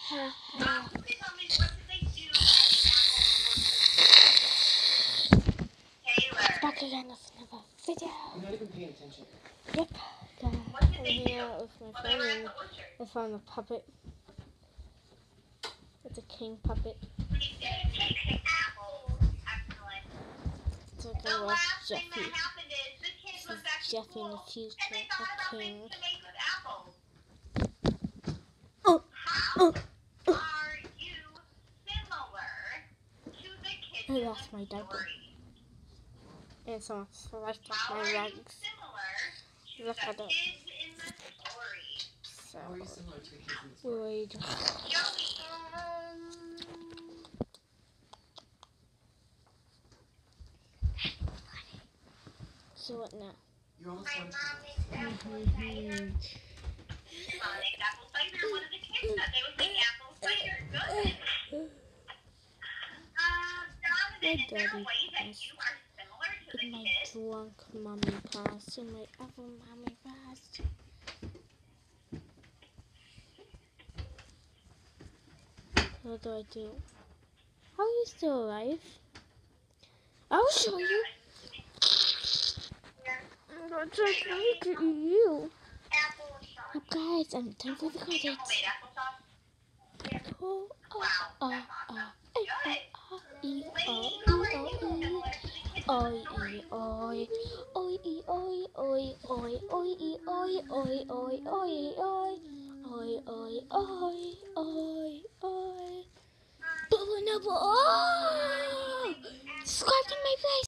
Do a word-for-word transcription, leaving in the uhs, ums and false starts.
Ha ha. Back again with another video. You're not even paying attention. Yep, guys. I'm hanging out with my friend and I found a puppet. It's a king puppet. So I can watch Jeffy. This is Jeffy in the future, a king. Oh, oh, oh. I lost my diaper. And someone sliced off my legs. Look at it. So, How are you similar to the kids in the story? wait. So what now? You're almost done. Mm-hmm. My daddy passed in my drunk mommy passed in my other mommy passed. What do I do? How are you still alive? I'll show you. I'm gonna try to eat you. Oh, guys, I'm time for the credits. Oh, oh, oh, oh, oh, e, oh, oi, oi, oi, oi, oi, oi, oi, oi, oi, oi, oi, oi, oi, oi, oi, oi, oi, bubble nubble, oh! Subscribe to my face.